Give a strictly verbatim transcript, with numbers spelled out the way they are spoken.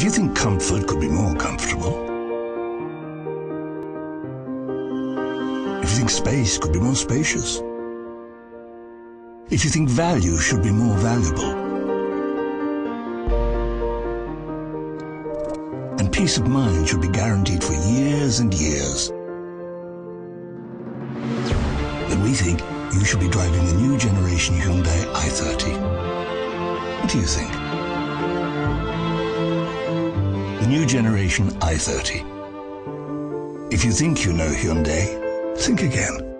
you think comfort could be more comfortable, if you think space could be more spacious, if you think value should be more valuable, and peace of mind should be guaranteed for years and years, then we think you should be driving the new generation Hyundai i thirty. What do you think? The new generation i thirty. If you think you know Hyundai, think again.